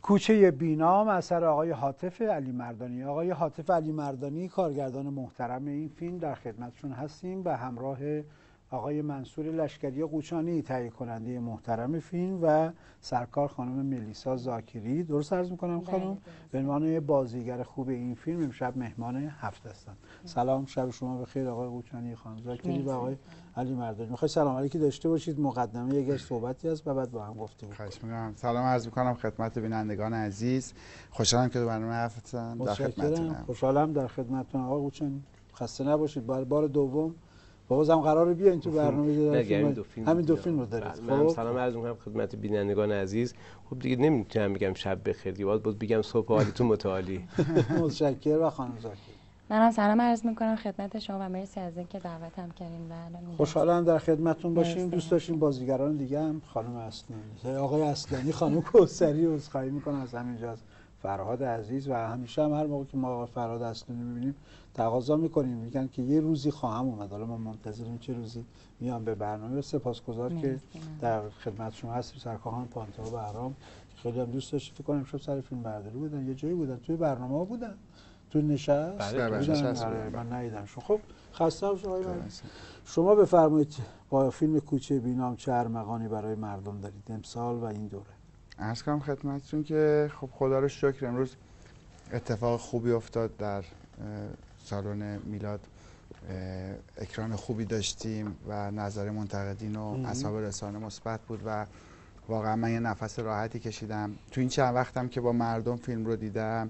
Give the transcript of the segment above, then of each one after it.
کوچه بینام اثر آقای حاطف علی مردانی. آقای حاطف علی مردانی کارگردان محترم این فیلم در خدمتشون هستیم و همراه آقای منصور لشکری قوچانی تهیه کننده محترم فیلم و سرکار خانم ملیسا زاکری. درست عرض میکنم خانم؟ به عنوان بازیگر خوب این فیلم امشب مهمان هفته هستن. سلام، شب شما بخیر آقای قوچانی، خانم زاکری و آقای علی مردانی. میخوای سلام علیکی داشته باشید، مقدمه یک صحبتی است و بعد با هم گفتگو کنیم. خواهش می‌کنم. سلام عرض می‌کنم خدمت بینندگان عزیز. خوشحالم که برنامه هفته‌ام در خدمتتونم. خوشحالم در خدمتتون آقای قوچانی. خسته نباشید. بار دوم بازم قراره بیاین تو برنامه همین دو فیلم رو دارید. من سلام عرض می‌کنم خدمت بینندگان عزیز. خب دیگه نمیتونم بگم شب بخیر، دیگه باید بگم صبح حالتون متعالی. متشکرم و خانم زاکری. منم سلام عرض می‌کنم خدمت شما و مرسی از اینکه دعوتم کردین و الان خوشحالم در خدمتتون باشیم. دوست داشتیم بازیگران دیگه هم خانم اصلانی، آقای اصلانی، خانم کوثری رو عذرخواهی می‌کنم از همینجا از فرهاد عزیز و همیشه هم هر موقع که ما آقای فرهاد اصلانی می‌بینیم تقاضا می‌کنیم، میگن که یه روزی خواهم اومد. حالا ما منتظریم چه روزی میام به برنامه. سپاسگزار که در خدمت شما هستیم. سرکار خانم پانتا و بهرام خیلی هم دوست داشتیم، فکر کنم امشب سر فیلم برداری بودن، یه جایی بودن، توی برنامه‌ها بودن، تو نشست. بله من ندیدمشون. خب خسته باشید آقای شما بفرمایید با فیلم کوچه بینام چه ارمغانی برای مردم دارید امسال و این دوره؟ عرض کنم خدمتتون که خب خدا رو شکر امروز اتفاق خوبی افتاد. در سالن میلاد اکران خوبی داشتیم و نظر منتقدین و اصحاب رسانه مثبت بود و واقعا من یه نفس راحتی کشیدم تو این چند وقتم که با مردم فیلم رو دیدم.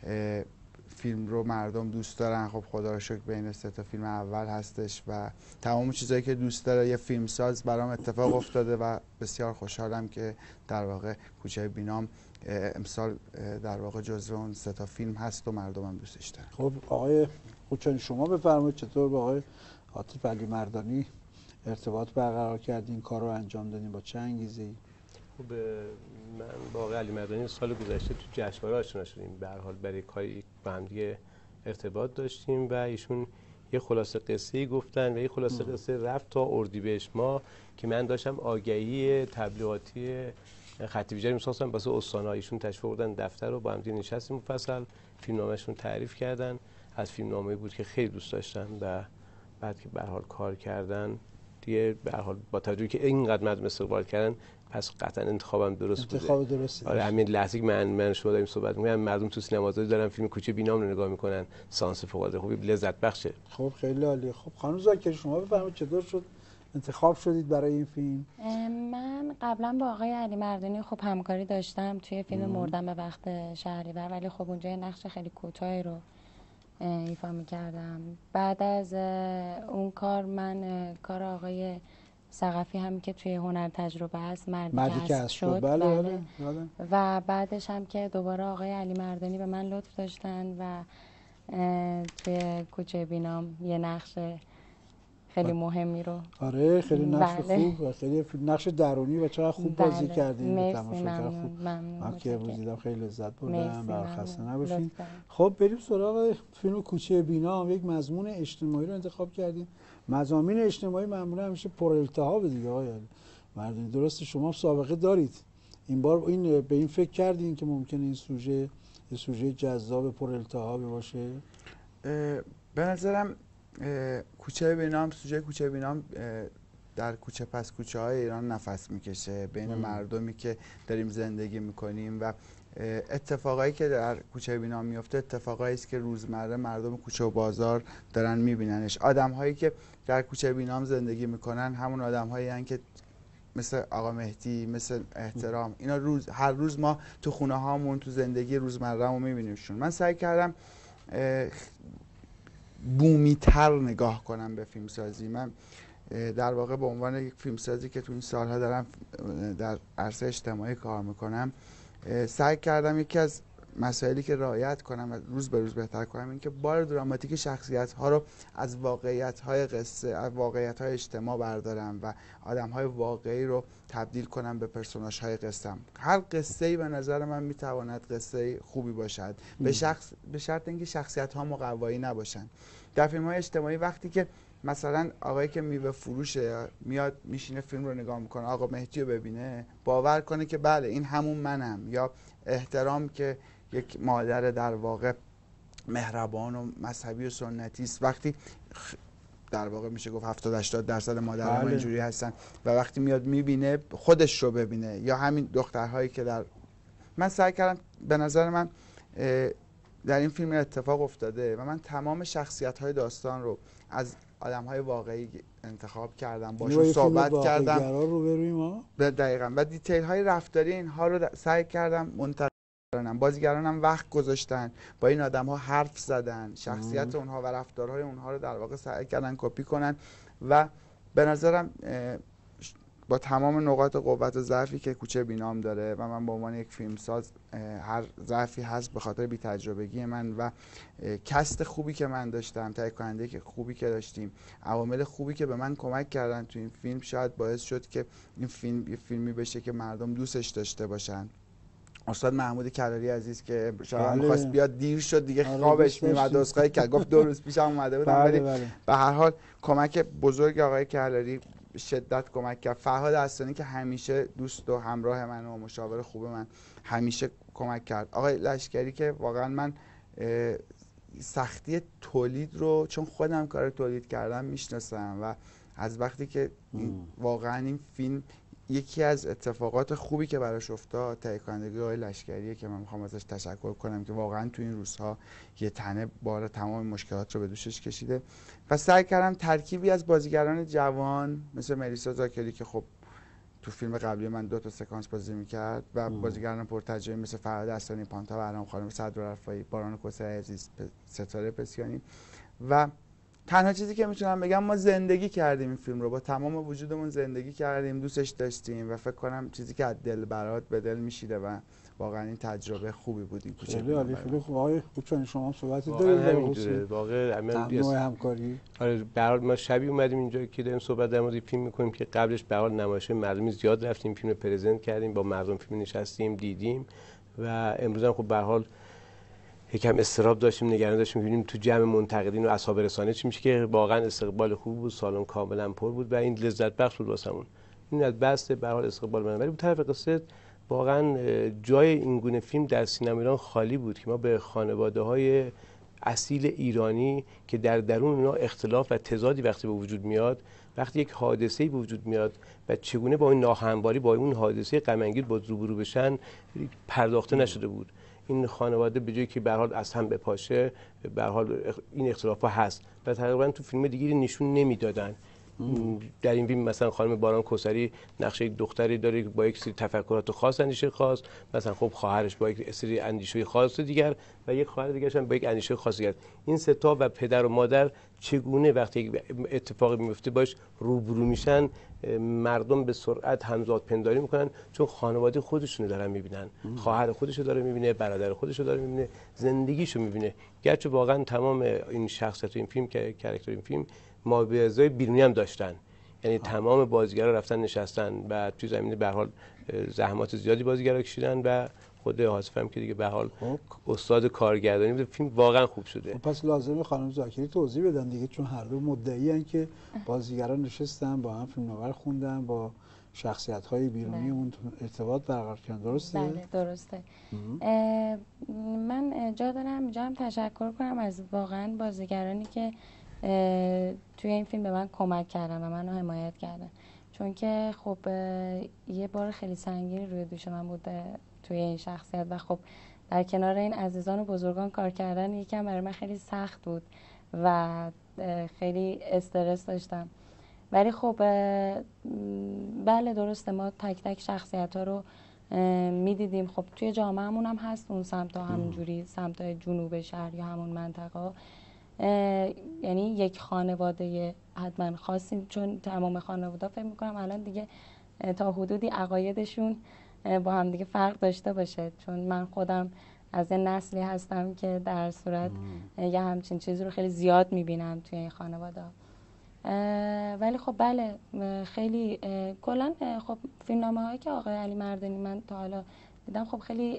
فیلم رو مردم دوست دارن. خب خدا رو شکر بین 3 تا فیلم اول هستش و تمام چیزایی که دوست داره یه فیلمساز برام اتفاق افتاده و بسیار خوشحالم که در واقع کوچه بینام امسال در واقع جزو اون 3 تا فیلم هست و مردمم دوستش دارن. خب آقای قوچانی شما بفرمایید چطور با آقای حاطف علی مردانی ارتباط برقرار کردین، کار رو انجام دادین، با چه انگیزه‌ای؟ خب من با آقای علی مردانی سال گذشته تو جشنواره آشنا شدیم. به هر حال برای کاری با هم دیگه ارتباط داشتیم و ایشون یه خلاصه قصه‌ای گفتن و یه خلاصه قصه رفت تا اردیبهشت ماه که من داشتم آگهی تبلیغاتی خط ویژه‌ای می‌ساختم واسه استان‌ها. ایشون تشریف آوردن دفتر رو با هم دیگه نشستیم مفصل فیلمنامه‌شون تعریف کردن. از فیلمنامه‌ای بود که خیلی دوست داشتن و بعد که به هر حال کار کردن دیگه به هر حال با توجهی که اینقدر مردم استقبال کردن پس قطعا انتخابم درست بوده. انتخاب درستی. آره همین لحظه که من شما داریم صحبت می‌کنم مردم تو سینمازا دارن فیلم کوچه بینام رو نگاه می‌کنن، سانس فوق‌العاده خوبی لذت بخشه. خب خیلی عالی. خب خانم زاکری شما بفرمایید چطور شد انتخاب شدید برای این فیلم؟ من قبلا با آقای علی مردانی خب همکاری داشتم توی فیلم مردن به وقت شهریور، ولی خب اونجا یه نقش خیلی کوتاهی رو ایفا می‌کردم. بعد از اون کار من کار آقای ثقفی هم که توی هنر تجربه است مردی که هست شد. بله. و بعدش هم که دوباره آقای علی مردانی به من لطف داشتن و توی کوچه بینام یه نقش خیلی مهمی رو آره خیلی نقش خوب و خیلی نقش درونی و چقدر خوب بازی کردین. ممنون. که امروز دیدم خیلی لذت بردم. خسته نباشین. خب بریم سراغ فیلم کوچه بینام. یک مضمون اجتماعی رو انتخاب کردیم. مضامین اجتماعی معمولا همیشه پر التهاب دیگه آقای مردانی. درسته شما سابقه دارید. این بار به این فکر کردین که ممکنه این سوژه جذاب پر التهاب باشه؟ به نظرم کوچه بینام، سوژه کوچه بینام در کوچه پس کوچه های ایران نفس میکشه بین مردمی که داریم زندگی میکنیم و اتفاقایی که در کوچه بینام میفته اتفاقایی است که روزمره مردم کوچه و بازار دارن میبیننش. آدم‌هایی که در کوچه بینام زندگی میکنن همون آدم‌هایی هستند که مثل آقا مهدی، مثل احترام، اینا هر روز ما تو خونه هامون تو زندگی روزمره‌مون میبینیمشون. من سعی کردم بومی تر نگاه کنم به فیلمسازی. من در واقع به عنوان یک فیلمسازی که تو این سالها دارم در عرصه اجتماعی کار میکنم سعی کردم یکی از مسائلی که رعایت کنم و روز به روز بهتر کنم این که بار دراماتیک شخصیت ها رو از واقعیت های قصه، از واقعیت های اجتماع بردارم و آدم های واقعی رو تبدیل کنم به پرسوناژ های قصه. هر قصه ای به نظر من میتواند قصه خوبی باشد به شرط اینکه شخصیت ها مقوایی نباشن. در فیلم های اجتماعی وقتی که مثلا آقایی که میوه فروشه میاد میشینه فیلم رو نگاه میکنه، آقا مهدی رو ببینه، باور کنه که بله این همون منم. یا احترام که یک مادر در واقع مهربان و مذهبی و سنتی است، وقتی در واقع میشه گفت 70-80% مادر ما اینجوری هستن و وقتی میاد میبینه خودش رو ببینه. یا همین دخترهایی که من سعی کردم، به نظر من در این فیلم اتفاق افتاده و من تمام شخصیت‌های داستان رو از آدم‌های واقعی انتخاب کردم، باشون صحبت کردم دقیقاً و دیتیل‌های رفتاری اینها رو سعی کردم منتقل کنم. بازیگرانم وقت گذاشتن، با این آدم‌ها حرف زدن، شخصیت اونها و رفتارهای اونها رو در واقع سعی کردن کپی کنن و به نظرم با تمام نقاط قوت و ضعفی که کوچه بینام داره و من به عنوان یک فیلمساز هر ضعفی هست به خاطر بی‌تجربگی من و کست خوبی که من داشتم، تهیه کننده که خوبی که داشتیم، عوامل خوبی که به من کمک کردن تو این فیلم، شاید باعث شد که این فیلم یه فیلمی بشه که مردم دوستش داشته باشن. استاد محمود کلاری عزیز که شاید می‌خواست بیاد، دیر شد دیگه، خوابش میومد، عذرخواهی کرد، گفت 2 روز پیشم اومده بودم، ولی به هر حال کمک بزرگ آقای کلاری شدت کمک کرد. فرهاد اصلانی که همیشه دوست و همراه من و مشاور خوب من همیشه کمک کرد. آقای لشکری که واقعا من سختی تولید رو چون خودم کار تولید کردم میشناسم و از وقتی که واقعا این فیلم یکی از اتفاقات خوبی که براش افتاد تهیه کنندگی آقای لشکریه که من میخوام ازش تشکر کنم که واقعا تو این روزها یه تنه بار تمام مشکلات رو به دوشش کشیده و سعی کردم ترکیبی از بازیگران جوان مثل ملیسا زاکری که خب تو فیلم قبلی من 2 تا سکانس بازی میکرد و بازیگران پرتجربه مثل فرهاد اصلانی، پانتا برام، خانم صدر رفایی، باران کوثر عزیز، ستاره پسیانی و تنها چیزی که میتونم بگم ما زندگی کردیم این فیلم رو، با تمام وجودمون زندگی کردیم، دوستش داشتیم و فکر کنم چیزی که از دل برات به دل میشیده و واقعا این تجربه خوبی بود. این کوچه خیلی عالی، خیلی خوب. آقای کوچانی شما صحبتی دارید؟ همینجوره واقعا نوع همکاری. آره، به هر حال ما شبی اومدیم اینجا که داریم صحبت در مورد فیلم میکنیم که قبلش به هر حال نمایش مردمی زیاد رفتیم، فیلم رو پرزنت کردیم، با مردم فیلم نشستیم دیدیم و امروز هم خب به هر حال یکم استراب داشتیم، نگران داشتیم ببینیم تو جمع منتقدین و اصحاب رسانه چی میشه که واقعا استقبال خوب بود، سالن کاملا پر بود و این لذت بخش بود واسمون. این از بس به هر حال استقبال من، ولی اون طرف قصه واقعا جای این گونه فیلم در سینما ایران خالی بود که ما به خانواده‌های اصیل ایرانی که در درون اونا اختلاف و تضادی وقتی به وجود میاد، وقتی یک حادثه‌ای به وجود میاد و چگونه با این ناهمواری با اون حادثه غم انگیز با روبرو بشن پرداخته نشده بود. این خانواده به جایی که به هر حال از هم بپاشه، به هر حال این اختلافا هست و تقریبا تو فیلم دیگری نشون نمیدادن. در این فیلم مثلا خانم باران کوثری نقشه یک دختری داره با یک سری تفکرات خاص، اندیشه خاص، مثلا خب خواهرش با یک سری اندیشه خاص دیگر و یک خواهر دیگرش هم با یک اندیشه خاص دیگر. این سه تا و پدر و مادر چگونه وقتی اتفاقی میفته باش روبرو میشن، مردم به سرعت همزاد پنداری میکنن چون خانواده خودشونو دارن میبینن، خواهر خودشو داره میبینه، برادر خودشو داره میبینه، زندگیشو میبینه. گرچه واقعا تمام این شخصیت این فیلم که کاراکتر این فیلم مابعضای بیرونی هم داشتن، یعنی تمام بازیگرا رفتن نشستن و توی زمینه به هر حال زحمات زیادی بازیگرا کشیدن و خود حاسف هم که دیگه به هر حال استاد کارگردانی بود، فیلم واقعا خوب شده. پس لازمه خانم زاکری توضیح بدن دیگه، چون هر دو مدعی ان که بازیگران نشستن با هم فیلمنامه خوندن، با شخصیت‌های بیرونی اون ارتباط برقرار کردن. درسته؟ بله درسته. من جا دارم اینجا هم تشکر کنم از واقعا بازیگرانی که توی این فیلم به من کمک کردن و منو حمایت کردن، چون که خب یه بار خیلی سنگین روی دوش من بود توی این شخصیت و خب در کنار این عزیزان و بزرگان کار کردن یکم برای من خیلی سخت بود و خیلی استرس داشتم. ولی خب بله درسته، ما تک تک شخصیت ها رو میدیدیم. خب توی جامعه همون هم هست اون سمت ها، همونجوری سمت جنوب شهر یا همون منطقه، یعنی یک خانواده حتما خاصی، چون تمام خانواده فکر میکنم الان دیگه تا حدودی عقایدشون با هم دیگه فرق داشته باشه، چون من خودم از این نسلی هستم که در صورت یه همچین چیزی رو خیلی زیاد میبینم توی این خانواده. ولی خب بله خیلی کلا خب فیلمنامه هایی که آقای علی مردانی من تا حالا دیدم خب خیلی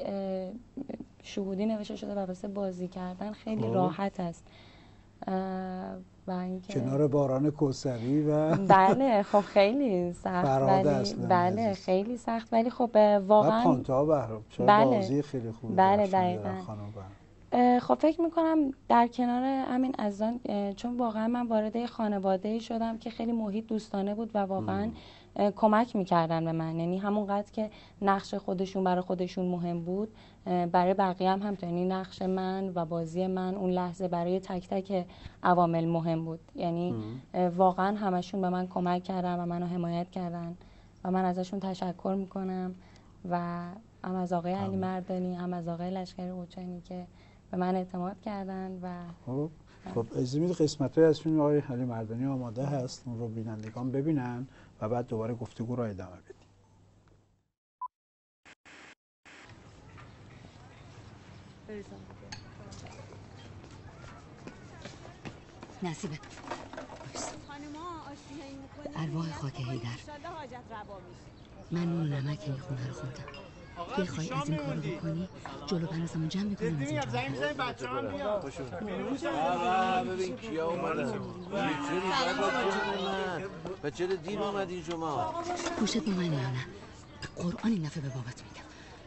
شهودی نوشته شده و واسه بازی کردن خیلی راحت است. و اینکه کنار باران کوثری و بله خب خیلی سخت فرهاد ولی اصلانی بله عزیز. خیلی سخت ولی خب و واقعا پانتا بهرام چرا بله. بازی خیلی خوبی بله، درخشانی دقیقاً. دارن خانم بهرام. خب فکر میکنم در کنار همین عزیزان چون واقعا من وارد خانواده‌ای شدم که خیلی محیط دوستانه بود و واقعا کمک میکردن به من، یعنی همونقدر که نقش خودشون برای خودشون مهم بود برای بقیه هم همینطور، یعنی نقش من و بازی من اون لحظه برای تک تک عوامل مهم بود، یعنی واقعا همشون به من کمک کردن و منو حمایت کردن و من ازشون تشکر میکنم و هم از آقای علی مردانی هم از آقای لشکری قوچانی که به من اعتماد کردن و خب اجازه میدید قسمت‌های از فیلم آقای علی مردانی آماده هست، اون رو بینندگان ببینن و بعد دوباره گفتگو رو ادامه بدیم. نصیبه ارواح خاک هیدر، من اون نمک میخونه رو خوردم. بخوای از این کارو بکنی جلو بنازمو جمع میکنم از اینجا. ببین کیا اومدن. چطوری چرا دیر اومدین شما؟ پوشت با من یا نه؟ به قرآن این دفعه به بابات میگم.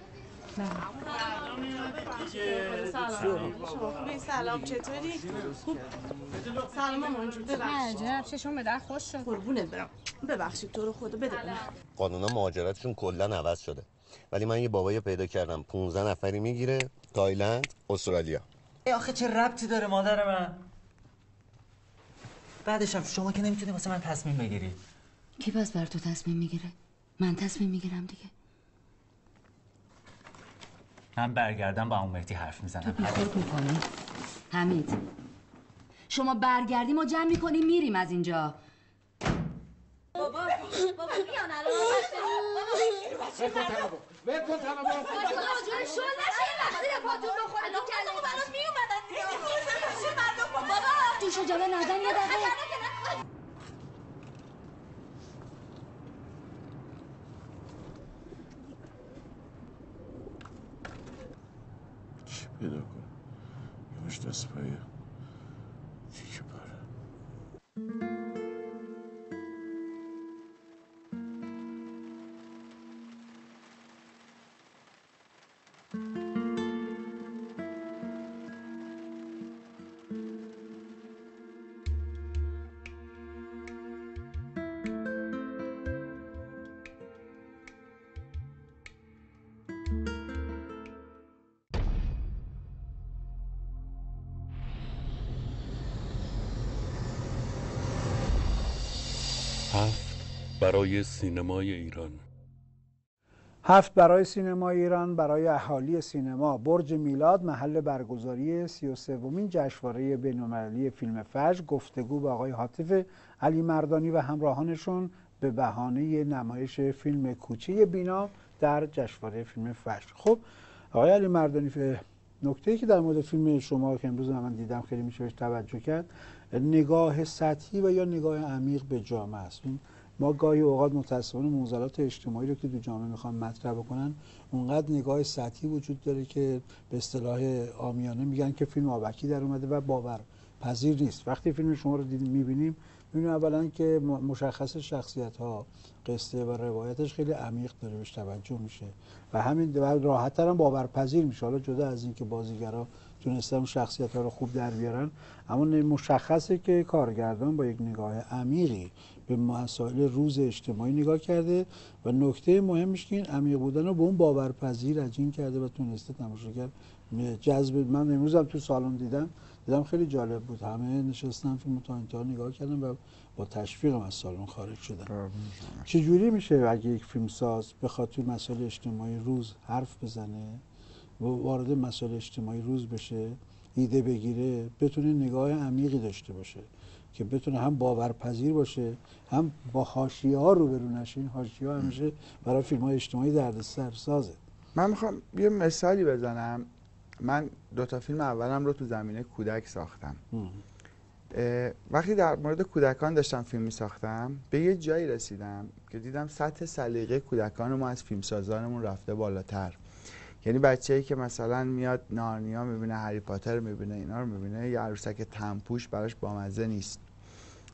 سلام چطوری؟ سلام مامان جون، ببخشید. عجب چشم به در خوش شد. قربونت برم. ببخشید تو رو خدا بده من. قانونا مهاجرتشون کلا عوض شده. ولی من یه بابایی پیدا کردم 15 نفری میگیره تایلند، استرالیا. آخه چه ربطی داره مادر من؟ بعدش هم شما که نمیتونی واسه من تصمیم بگیری. کی پس بر تو تصمیم میگیره؟ من تصمیم میگیرم دیگه. من برگردم با اون مهدی حرف میزنم. تو بیخود میکنی؟ حمید شما برگردیم و جمع میکنیم میریم از اینجا. بابا میان الان. ول کن تنابو. جوری شل نشه وقتی پاتون بخوره تو کله برات میومدن دیگه. بابا جوشو جلو نزن یه دقیقه. چی پیدا کن؟ یه مش دست پایه تیکه پاره. برای سینمای ایران. 7 برای سینمای ایران برای اهالی سینما. برج میلاد محل برگزاری 33مین جشنواره بین‌المللی فیلم فجر. گفتگو با آقای عاطف علی مردانی و همراهانشون به بهانه نمایش فیلم کوچه بینا در جشنواره فیلم فجر. خب آقای علی مردانی، نکته‌ای که در مورد فیلم شما که امروز من دیدم خیلی میشه بهش توجه کرد، نگاه سطحی و یا نگاه عمیق به جامعه است. ما گاهی اوقات متأسفانه معضلات اجتماعی رو که تو جامعه میخوان مطرح بکنن اونقدر نگاه سطحی وجود داره که به اصطلاح عامیانه میگن که فیلم آبکی در اومده و باورپذیر نیست. وقتی فیلم شما رو میبینیم میبینیم اولا که مشخص شخصیت ها، قصه و روایتش خیلی عمیق داره، بهش توجه میشه و همین راحت‌تر هم باورپذیر میشه. حالا جدا از اینکه بازیگرا تونستن شخصیت ها رو خوب در بیارن، اما مشخصه که کارگردان با یک نگاه عمیقی به مسائل روز اجتماعی نگاه کرده و نکته مهمش که این عمیق بودن رو به اون باورپذیر عجین کرده و تونسته تماشاگر جذب. من امروز هم تو سالن دیدم خیلی جالب بود، همه نشستن فیلم تا انتها نگاه کردن و با تشویق از سالن خارج شدن. چجوری میشه اگه یک فیلمساز بخواد توی مسائل اجتماعی روز حرف بزنه و وارد مسائل اجتماعی روز بشه، ایده بگیره، بتونه نگاه عمیقی داشته باشه که بتونه هم باورپذیر باشه هم با حاشیه‌ها روبرو نشه؟ این حاشیه‌ها همیشه برای فیلم‌های اجتماعی دردسر سازه. من میخوام یه مثالی بزنم. من 2 تا فیلم اولم رو تو زمینه کودک ساختم. وقتی در مورد کودکان داشتم فیلم می ساختم به یه جایی رسیدم که دیدم سطح سلیقه کودکان ما از فیلمسازانمون رفته بالاتر. یعنی بچه‌ای که مثلا میاد نارنیا میبینه، هری پاتر میبینه، اینا رو میبینه، یه عروسک تنپوش براش بامزه نیست.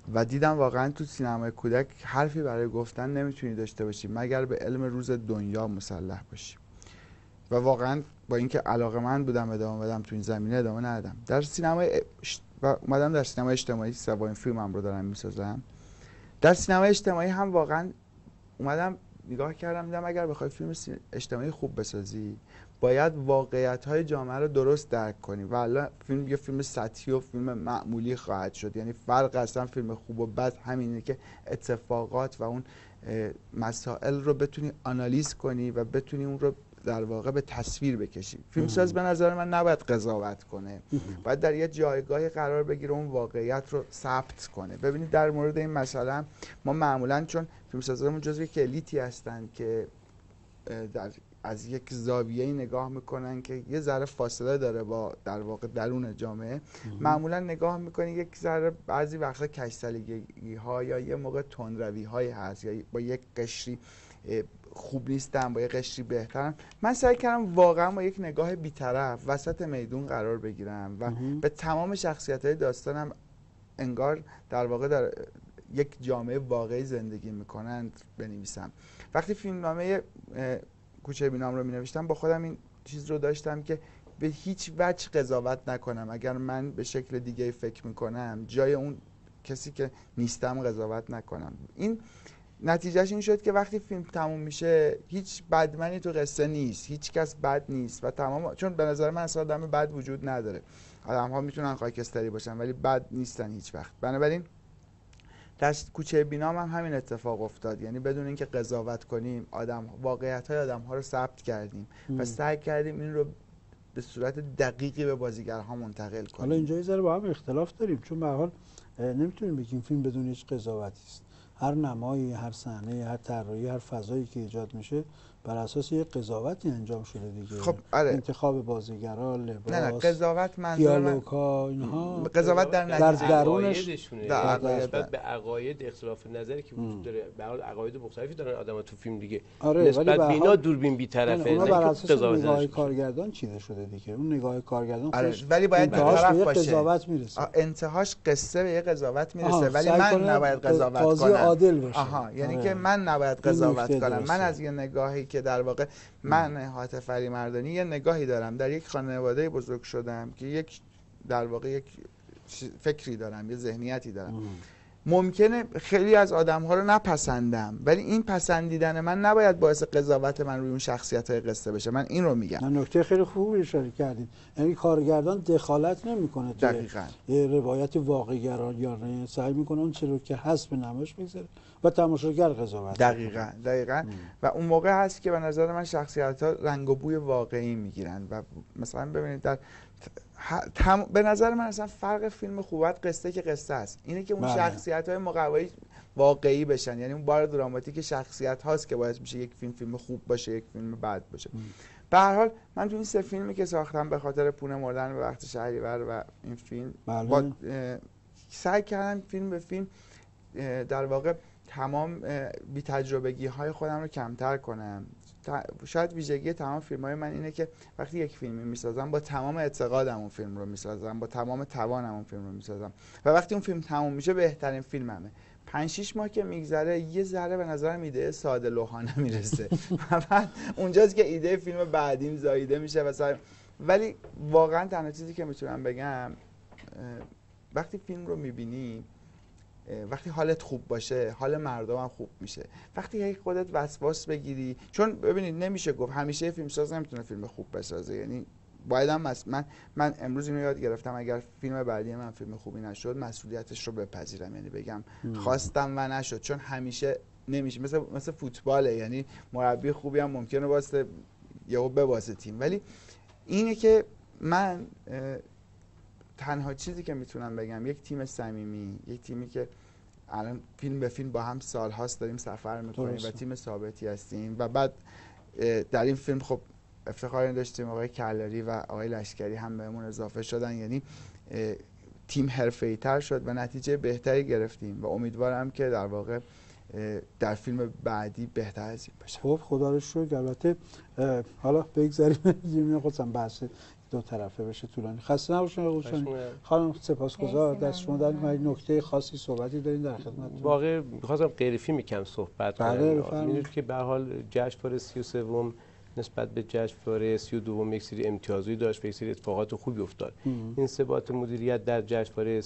و دیدم واقعا تو سینمای کودک حرفی برای گفتن نمیتونی داشته باشی مگر به علم روز دنیا مسلح باشی. و واقعا با اینکه علاقه‌مند بودم ادامه بدم تو این زمینه ادامه ندادم. در سینمای و اومدم در سینمای اجتماعی سومین فیلمم رو دارم میسازم. در سینمای اجتماعی هم واقعا اومدم نگاه کردم دیدم اگر بخوای فیلم اجتماعی خوب بسازی باید واقعیت‌های جامعه رو درست درک کنی و الان فیلم یه فیلم سطحی و فیلم معمولی خواهد شد. یعنی فرق اصلا فیلم خوب و بد همینه که اتفاقات و اون مسائل رو بتونی آنالیز کنی و بتونی اون رو در واقع به تصویر بکشی. فیلمساز به نظر من نباید قضاوت کنه، باید در یه جایگاهی قرار بگیره اون واقعیت رو ثبت کنه. ببینید در مورد این مسئله ما معمولا چون فیلمسازامون جزو کلیتی هستن که از یک زاویه‌ای نگاه میکنن که یه ذره فاصله داره با در واقع درون جامعه، معمولا نگاه میکنی یک ذره بعضی وقتا کج‌سالیگی ها یا یه موقع تندروی هایی هست یا با یک قشری خوب نیستم با یک قشری بهترم. من سعی کردم واقعا با یک نگاه بی‌طرف وسط میدون قرار بگیرم و به تمام شخصیت‌های داستانم انگار در واقع در یک جامعه واقعی زندگی میکنند بنویسم. وقتی فیلمنامه کوچه بینام رو می‌نوشتم با خودم این چیز رو داشتم که به هیچ وجه قضاوت نکنم. اگر من به شکل دیگه فکر میکنم جای اون کسی که نیستم قضاوت نکنم. این نتیجهش این شد که وقتی فیلم تموم میشه هیچ بدمنی تو قصه نیست، هیچ کس بد نیست و تمام، چون به نظر من اصلا آدم بد وجود نداره. آدم ها میتونن خاکستری باشن ولی بد نیستن هیچ وقت. بنابراین در کوچه بینام هم همین اتفاق افتاد. یعنی بدون اینکه قضاوت کنیم واقعیت‌های آدم‌ها رو ثبت کردیم و سعی کردیم این رو به صورت دقیقی به بازیگرها منتقل کنیم. حالا اینجا یه ذره با هم اختلاف داریم چون به هر حال نمیتونیم بگیم فیلم بدون هیچ قضاوتی است. هر نمایی، هر صحنه، هر طراحی، هر فضایی که ایجاد میشه بر اساس یک قضاوتی انجام شده دیگه. خب آره. انتخاب بازیگرا، لباس، نه قضاوت منظور دیالوگ‌ها اینها قضاوت در نتیجه درونش نسبت به عقاید اختلاف نظری که وجود داره. به هر حال عقاید مختلفی دارن آدم‌ها تو فیلم دیگه. آره، نسبت به اینا دوربین بی‌طرفه. اونا بر اساس نگاه کارگردان چیده شده دیگه. اون نگاه کارگردان خودش ولی باید بی‌طرف باشه. قضاوت میرسه. انتهاش قصه به یه قضاوت میرسه ولی من نباید قضاوت قاضی کنم. عادل باشه. یعنی که من نباید قضاوت کنم. من از یه نگاهی که در واقع من عاطف علیمردانی یه نگاهی دارم، در یک خانواده بزرگ شدم که یک در واقع یک فکری دارم، یه ذهنیتی دارم. ممکنه خیلی از آدم‌ها رو نپسندم ولی این پسندیدن من نباید باعث قضاوت من روی اون شخصیت‌های قصه بشه. من این رو میگم. نکته خیلی خوبی اشاره کردید. یعنی کارگردان دخالت نمی‌کنه دقیقاً روایت واقع‌گرایانه، سعی می‌کنه اون چیزی که هست به نمایش بگذاره و تماشاگر قضاوت. دقیقاً و اون موقع هست که به نظر من شخصیت‌ها رنگ و بوی واقعی میگیرن و مثلا ببینید در به نظر من اصلا فرق فیلم خوبت قصه که قصه است اینه که اون شخصیت‌های مقوایی واقعی بشن. یعنی اون بار دراماتیک شخصیت هاست که باعث میشه یک فیلم خوب باشه یک فیلم بد باشه. به هر حال من تو این سه فیلمی که ساختم به خاطر پونه مردن به وقت شهریور و این فیلم با سعی کردم فیلم به فیلم در واقع تمام بی تجربگی های خودم رو کمتر کنم. شاید ویژگی تمام فیلم های من اینه که وقتی یک فیلمی میسازم با تمام اعتقادم اون فیلم رو میسازم، با تمام توانم اون فیلم رو میسازم و وقتی اون فیلم تموم میشه بهترین فیلممه. 5-6 ماه که میگذره یه ذره به نظرم ایده ساده لوحانه میرسه و بعد اونجاست که ایده فیلم بعدیم زاییده میشه ولی واقعا تنها چیزی که میتونم بگم وقتی فیلم رو میبینی، وقتی حالت خوب باشه حال مردم هم خوب میشه. وقتی خودت وسواس بگیری، چون ببینید نمیشه گفت همیشه فیلمساز نمیتونه فیلم خوب بسازه. یعنی باید هم من امروز اینو یاد گرفتم اگر فیلم بعدی من فیلم خوبی نشد مسئولیتش رو بپذیرم. یعنی بگم خواستم و نشد، چون همیشه نمیشه. مثل فوتباله، یعنی مربی خوبی هم ممکنه واسه یهو ببازه تیم، ولی اینه که من تنها چیزی که میتونم بگم یک تیم صمیمی، یک تیمی که الان فیلم به فیلم با هم سال‌هاست داریم سفر میکنیم و تیم ثابتی هستیم و بعد در این فیلم خب افتخار داشتیم آقای کلاری و آقای لشکری هم بهمون اضافه شدن. یعنی تیم حرفه‌ای‌تر شد و نتیجه بهتری گرفتیم و امیدوارم که در واقع در فیلم بعدی بهتر از این باشه. خب خدا رو شکر. البته حالا بگذاریم خودم بحث دو طرفه بشه طولانی. خسته نباشین آقای قوچانی. خانم سپاسگزار دست شما در نکته خاصی صحبتی دارین در خدمتتون. واقعا می‌خواستم غیر فیلم کم صحبت کنم. می‌دونید که به هر حال جشنواره 33 نسبت به جشنواره 32 یک سری امتیازی داشت و یک سری اتفاقات خوبی افتاد. این ثبات مدیریت در جشنواره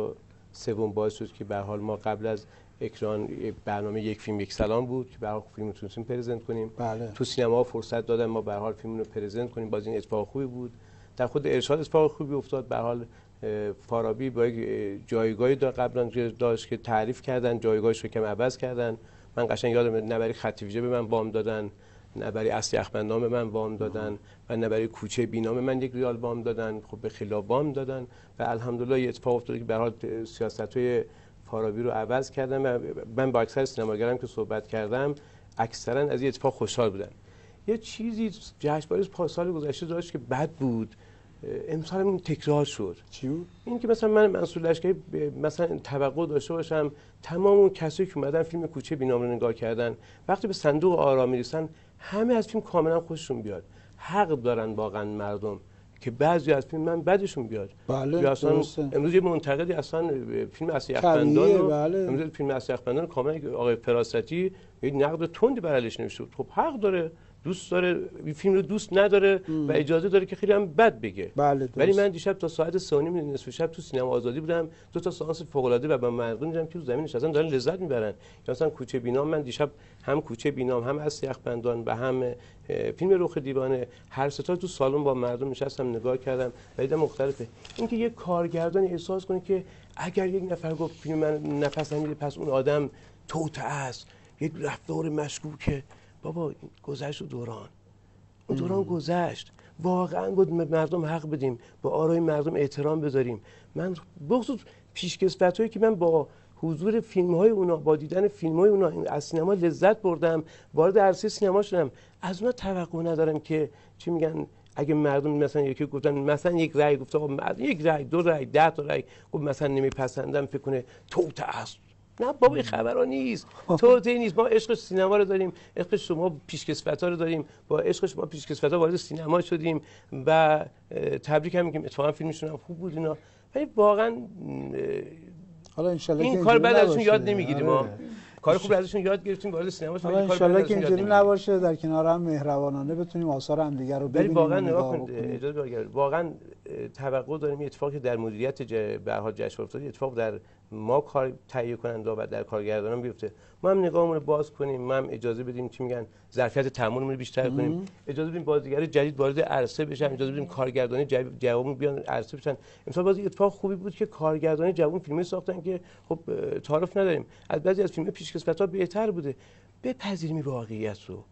33 باعث شد که به هر حال ما قبل از اکران برنامه یک فیلم یک سلام بود که به هر حال فیلم رو تونستیم پرزنت کنیم. بله. تو سینما فرصت دادن ما به هر حال فیلم رو پرزنت کنیم، باز این اتفاق خوبی بود. در خود ارشاد اتفاق خوبی افتاد. به هر حال فارابی با جایگاهی قبلا داشت که تعریف کردن، جایگاهش رو کم عوض کردن. من قشنگ یادم نبری خط ویژه به من وام دادن، نه برای اصل یخبندان به من وام دادن و نه برای کوچه بینام من 1 ریال وام دادن. خب به خلاف وام دادن و الحمدلله یه اتفاق افتاد که به هر حال سیاست‌های فارابی رو عوض کردن و من با اکثر سینماگرام که صحبت کردم اکثرا از این اتفاق خوشحال بودن. یه چیزی جشنواره پارسال گذشته داشت که بد بود، امسال این تکرار شد. چی بود؟ این که مثلا من منصور لشکری مثلا توقع داشته باشم تمام اون کسایی که اومدن فیلم کوچه بینام رو نگاه کردن وقتی به صندوق آرا میرسن همه از فیلم کاملا خوششون بیاد. حق دارن واقعا مردم که بعضی از فیلم من بدشون بیاد. بله اصلا امروز یه منتقدی اصلا فیلم اصل یخبندان رو امروز فیلم اصل یخبندان کاملا آقای فراستی یه نقد تندی بر علیش نوشته بود. خب حق داره، دوست داره، این فیلم رو دوست نداره و اجازه داره که خیلی هم بد بگه. بله ولی من دیشب تا ساعت 3:30 نصف شب تو سینما آزادی بودم، 2 تا سانس فوق العاده و با مردم دیدم که رو زمین نشستن دارن لذت میبرن. یا مثلا کوچه بینام، من دیشب هم کوچه بینام هم اصل یخبندان و هم فیلم رخ دیوانه هر سه تا تو سالن با مردم نشستم نگاه کردم و دیدم مختلفه. اینکه یک کارگردان احساس کنه که اگر یک نفر گفت فیلم من نپسندیده پس اون آدم توطئه است، یک رفتار مشکوکه. بابا گذشت دوران، اون دوران گذشت. واقعا بود مردم حق بدیم، با آرای مردم احترام بذاریم. من بخصوص پیشکسوتایی که من با حضور فیلم‌های اونا، با دیدن فیلم‌های اونا از سینما لذت بردم، وارد عرصه سینما شدم، از اونا توقع ندارم که چی میگن اگه مردم مثلا یکی گفتن مثلا یک رأی گفته آقا مردم یک رأی 2 رأی 10 تا رأی گفت مثلا نمیپسندم فکر کنه توطئه است. نه بابا این خبرها نیست، توطئه نیست. ما عشق سینما رو داریم، عشق شما پیشکسوتا رو داریم، با عشق شما پیشکسوتا وارد سینما شدیم و تبریک هم میگیم. اتفاقا فیلمشون هم خوب بود اینا، ولی واقعا حالا ان شاء الله این کار بعد ازشون یاد نمیگیریم. ما کار خوب ازشون یاد گرفتیم وارد سینما شدیم. ان شاء الله که اینجوری نباشه، در کنار هم مهربانانه بتونیم آثار همدیگه رو ببینیم. واقعا نگاه کنید، اجازه بدید، واقعا توقع داریم این اتفاقی در مدیریت به هر حال جشنواره افتاد، اتفاق در ما کار تهیه کننده و در کارگردانان بیفته. ما هم نگاهمون رو باز کنیم، ما هم اجازه بدیم چی میگن ظرفیت تحملمون رو بیشتر کنیم، اجازه بدیم بازیگر جدید وارد عرصه بشن، اجازه بدیم کارگردانی جوان بیان عرصه بشن. امسال باز اتفاق خوبی بود که کارگردانی جوان فیلمی ساختن که خب تعارف نداریم، از بعضی از فیلم‌ها پیشکسوت‌ها بهتر بوده. بپذیریم واقعیت رو.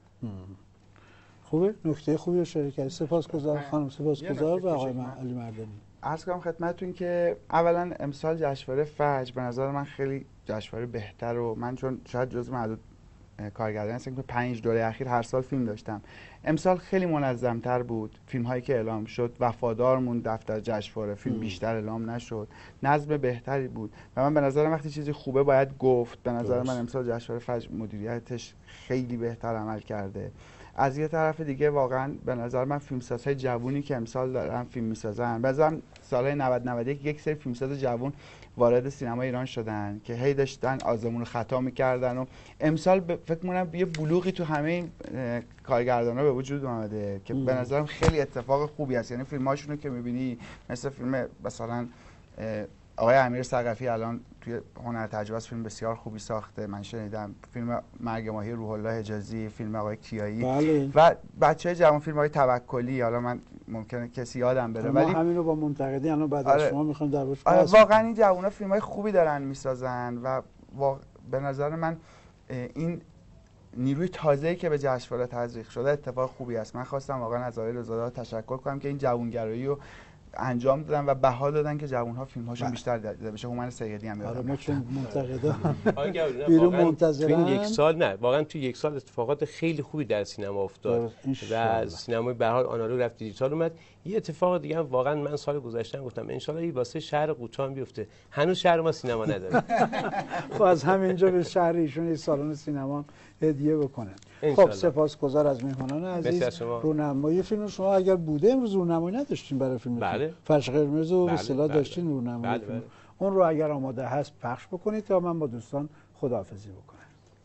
خوبه، نکته خوبی رو اشاره کردید. سپاسگزارم خانم، سپاسگزار و آقای علی مردانی. عرض کنم خدمتتون که اولا امسال جشنواره فجر به نظر من خیلی جشنواره بهتر و من چون شاید جزو معدود کارگردان هستم که 5 دوره اخیر هر سال فیلم داشتم، امسال خیلی منظم‌تر بود. فیلم هایی که اعلام شد وفادار موند دفتر جشنواره، فیلم بیشتر اعلام نشد، نظم بهتری بود و من به نظرم وقتی چیزی خوبه باید گفت. به نظر من امسال جشنواره فجر مدیریتش خیلی بهتر عمل کرده. از یه طرف دیگه واقعا به نظر من فیلمسازهای جوونی که امسال دارن فیلم میسازن، بازم سالهای 90 91 یک سری فیلمساز جوون وارد سینما ایران شدن که هی داشتن آزمون خطا میکردن و امسال فکر می‌کنم یه بلوغی تو همه این کارگردانا به وجود اومده که به نظرم خیلی اتفاق خوبی است. یعنی فیلماشونو که می‌بینی مثل فیلم مثلا آقای امیر ثقفی الان توی هنر تجربه فیلم بسیار خوبی ساخته، من شنیدم. فیلم مرگ ماهی روح الله حجازی، فیلم آقای کیایی و بچه‌های جوان، فیلم آقای توکلی. حالا من ممکنه کسی یادم بره ولی همین رو با منتقدی الان بعد از شما می‌خوام در روش واقعا این جوونا فیلم‌های خوبی دارن میسازن و به نظر من این نیروی تازه‌ای که به جشنواره تزریق شده اتفاق خوبی است. من خواستم واقعا از آقای رضا تشکر کنم که این جوانگرایی رو انجام دادن و بها دادن که جوان‌ها فیلم‌هاشون بیشتر دیده بشه. هومن سیدی هم آره یادم ما چون منتقدان بیرون بیرون منتظرن. تو این یک سال نه واقعا تو یک سال اتفاقات خیلی خوبی در سینما افتاد و سینمای به هر حال آنالوگ رفت دیجیتال اومد. یه اتفاق دیگه هم واقعا من سال گذشته گفتم ان شاءالله این واسه شهر قوچان بیفته. هنوز شهر ما سینما نداره. خب از همینجا به شهر ایشون یه سالن سینما هدیه بکنن. خب سپاسگزار از مهمانان عزیز. رونمایی فیلم شما اگر بوده امروز رونمایی نداشتیم برای فیلم. بله. فرش قرمز و به اصطلاح داشتین رونمایی فیلم. اون رو اگر آماده هست پخش بکنید تا من با دوستان خداحافظی بکنم.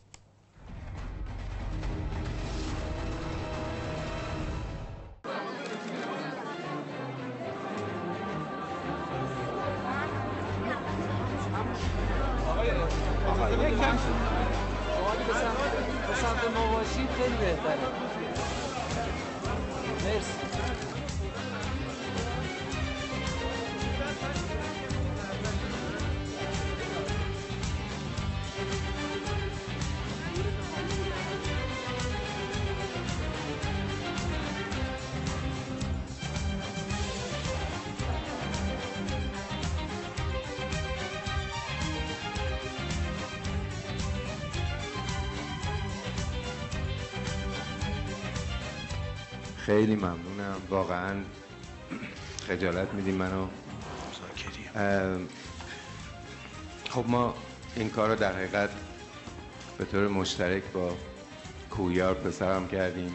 یکم شما به سمت ما باشید خیلی بهتره. مرسی. خیلی ممنونم واقعا. خجالت میدیم منو. خب ما این کار رو در حقیقت به طور مشترک با کویار پسرم کردیم.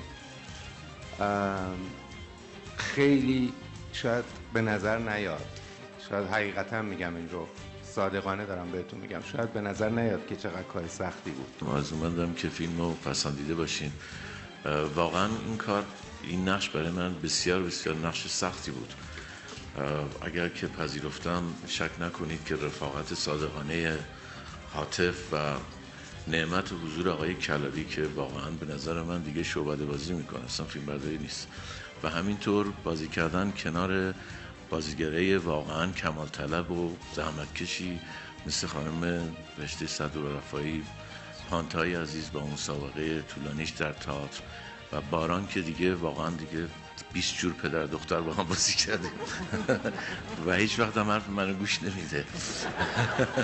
خیلی شاید به نظر نیاد، شاید حقیقتا میگم این رو صادقانه دارم بهتون میگم، شاید به نظر نیاد که چقدر کار سختی بود. آرزومندم که فیلم رو پسندیده باشین. واقعا این کار، این نقش برای من بسیار بسیار نقش سختی بود. اگر که پذیرفتم شک نکنید که رفاقت صادقانه عاطف و نعمت حضور آقای کلبی که واقعا به نظر من دیگه شعبده بازی میکنه، اصلا فیلم برداری نیست، و همینطور بازی کردن کنار بازیگره واقعا کمال طلب و زحمتکشی مثل خانم رشته صدرالرفاعی، پانتای عزیز با مسابقه طولانیش در تئاتر و باران که دیگه واقعا دیگه 20 جور پدر دختر با هم بازی کردیم و هیچ وقت هم حرف منو گوش نمیده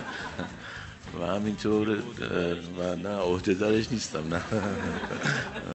و همینطور و نه عهده‌دارش نیستم نه